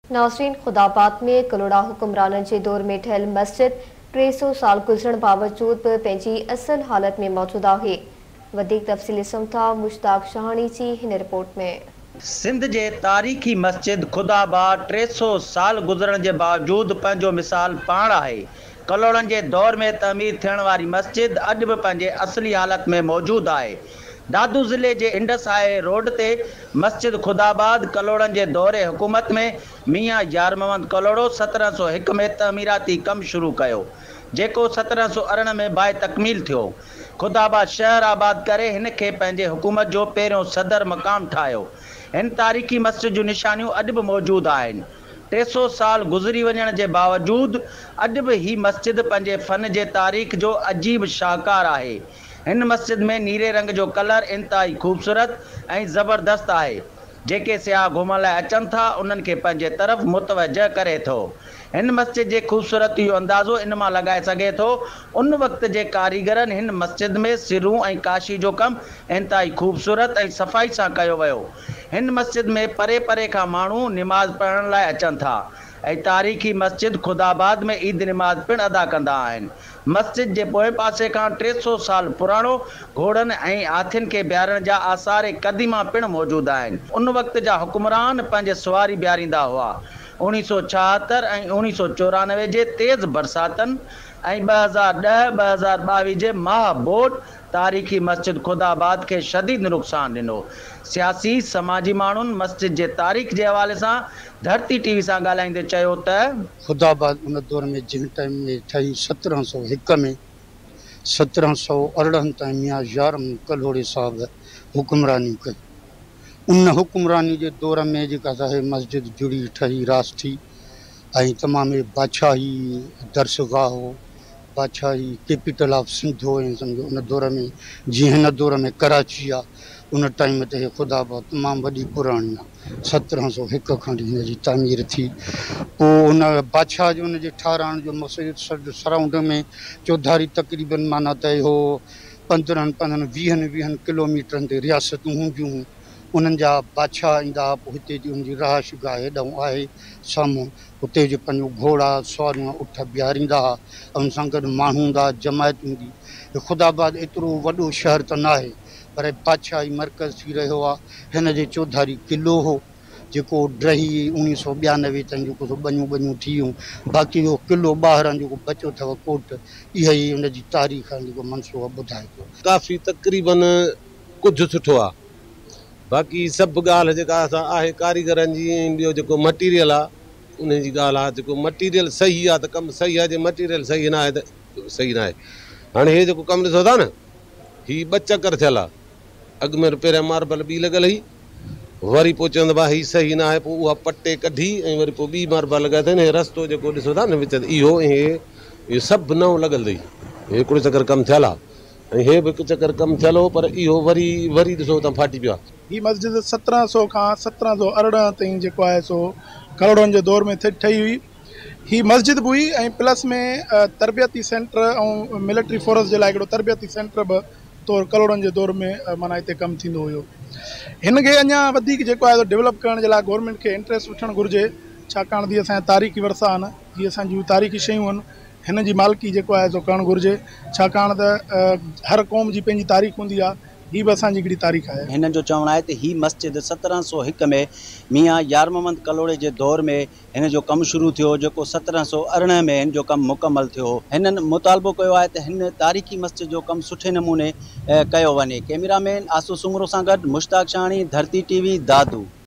नाज़रीन, खुदाबाद में कलोड़ा हुक्मराननि जे दौर में ठहियल मस्जिद 300 साल गुज़रण बावजूद भी पंहिंजी असल हालत में मौजूद आहे। वधीक तफ़सील ॾिसूं था मुश्ताक शाहानी जी हिन रिपोर्ट में। सिंध जे तारीख़ी मस्जिद खुदाबाद 300 साल गुज़रण जे बावजूद पंहिंजो मिसाल पाण आहे। कलोड़नि जे दौर में तमीर थियण वारी मस्जिद अॼु बि पंहिंजे असली हालत में मौजूद आहे। दादू ज़िले जे इंडस हाई रोड ते मस्जिद खुदाबाद कलोड़नि जे दौरे हुकूमत में मियां यार मोहम्मद कलोड़ो 1701 में तमीराती कम शुरू कयो, जेको 1718 में बाए तकमील थियो। खुदाबाद शहर आबाद करे हिन खे पंहिंजे हुकूमत जो पहिरियों सदर मक़ाम ठाहियो। इन तारीख़ी मस्जिद जूं निशानियूं अॼु बि मौजूद आहिनि। 300 साल गुज़री वञण जे बावजूद अॼु बि ही मस्जिद पंहिंजे फ़न जे तारीख़ जो अजीब शाहकार आहे। हिन मस्जिद में नीरे रंग जो कलर इंतहाई ख़ूबसूरत ऐं ज़बरदस्त आहे। जेके सियाह घुमण लाइ अचनि था उन्हनि खे पंहिंजे तरफ़ मुतवजह करे थो। हिन मस्जिद जे ख़ूबसूरती जो अंदाज़ो इन मां लॻाए सघे थो उन वक़्त जे कारीगरनि हिन मस्जिद में सिरूं ऐं काशी जो कमु इंतहाई ख़ूबसूरत ऐं सफ़ाई सां कयो वियो। हिन मस्जिद में परे परे खां माण्हू निमाज़ पढ़ण लाइ अचनि था ऐं तारीख़ी मस्जिद खुदाबाद में ईद निमाज़ पिणु अदा कंदा आहिनि। मस्जिद जे पोएं पासे खां 300 साल पुराणो घोड़नि ऐं हाथियुनि खे बिहारण जा आसार क़दीमा पिणु मौजूद आहिनि। उन वक़्त जा हुक्मरान पंहिंजे सुवारी बिहारींदा हुआ। 1976 ऐं 1994 जे तेज़ बरसातनि ऐं 2010-2022 जे माह बोट तारीख़ी मस्जिद खुदाबाद खे शदीद नुक़सान ॾिनो। सियासी समाजी माण्हुनि मस्जिद जे तारीख़ जे हवाले सां धरती टीवी सां ॻाल्हाईंदे चयो त खुदाबाद उन दौर में जिन टाइम में ठही 1701 में 1718 ताईं मियां यार कलोड़े साहब हुक्मरानी कई। उन हुक्मरानी जे दौर में जेका आहे मस्जिद जुड़ी ठही रास थी ऐं तमामु बादशाही दरसगाह हो, बादशाही कैपिटल ऑफ सिंध हो। ऐं सम्झो उन दौर में जीअं हिन दौर में कराची आहे, उन टाइम ते खुदाबाद तमामु वॾी पुराणी आहे। 1701 खां हिन जी तामीर थी। पोइ उन बादशाह जो उन जे ठाराइण जो मक़सदु सराउंड में चौधारी तक़रीबन माना त इहो 15-20 किलोमीटरनि ते रियासतूं हूंदियूं हुयूं। उन्हनि जा बादशाह ईंदा हुआ। पोइ हिते जी उनजी रहाइश गाह हेॾां आहे साम्हूं। हुते जो पंहिंजो घोड़ा सवारियूं उठ बीहारींदा हुआ ऐं उन सां गॾु माण्हू हूंदा, जमायत हूंदी। खुदाबाद एतिरो वॾो शहर त न आहे पर बादशाही मर्कज़ थी रहियो आहे। हिन जे चौधारी क़िलो हो जेको ड्रही 1992 ताईं जेको सो बनियूं थियूं। बाक़ी इहो क़िलो ॿाहिरां जेको बचियो अथव कोट, इहा ई उन जी तारीख़ आहे जेको मनसूबो ॿुधाए थो। काफ़ी तक़रीबन कुझु सुठो आहे। बाक़ी सभु ॻाल्हि जेका असां आहे कारीगरनि जी ऐं ॿियो जेको मटीरियल आहे उन जी ॻाल्हि आहे। जेको मटीरियल सही आहे त कमु सही आहे, जे मटीरियल सही न आहे त सही न आहे। हाणे हे जेको कमु ॾिसो था न, हीअ 2 चकर थियल आहे। अॻु में पहिरियां मार्बल ॿी लॻल हुई, वरी पोइ चवंदा भाउ हीअ सही न आहे, पोइ उहा पटे कढी ऐं वरी पोइ ॿी मार्बल लॻाए अथनि। हे रस्तो जेको ॾिसो था न विच इहो इहो सभु नओं लॻल अथई। हे हिकिड़ो चकर कमु थियल आहे ऐं हे बि 1 चकर कमु थियल हो, पर इहो वरी ॾिसो त फाटी पियो आहे। हीअ मस्जिद 1700 खां 1718 ताईं जेको आहे सो कलोड़नि जे दौर में ठही हुई। हीअ मस्जिद बि हुई ऐं प्लस में तरबियती सेंटर ऐं मिलिट्री फोर्स जे लाइ हिकिड़ो तरबियती सेंटर बि तौरु कलोड़नि जे दौर में माना हिते कमु थींदो हुयो। हिन खे अञा वधीक जेको आहे डेवलप करण जे लाइ गवर्नमेंट खे इंट्रस्ट वठणु घुरिजे, छाकाणि त असांजा तारीख़ी वरसा आहिनि, जीअं असांजियूं तारीख़ी शयूं आहिनि, हिन जी मालिकी जेको आहे सो करणु घुरिजे। छाकाणि त हर क़ौम जी पंहिंजी तारीख़ हूंदी आहे, हीअ बि असांजी हिकिड़ी तारीख़ आहे। हिननि जो चवणु आहे त हीअ मस्जिद 1701 में मियां यार मोहम्मद कलोड़े जे दौर में हिन जो कमु शुरू थियो, जेको 1718 में हिन जो कमु मुकमल थियो। हिननि मुतालबो कयो आहे त हिन तारीख़ी मस्जिद जो कमु सुठे नमूने कयो वञे। कैमरामैन आसू सुंगरो सां गॾु मुश्ताक शाहानी, धरती टीवी, दादू।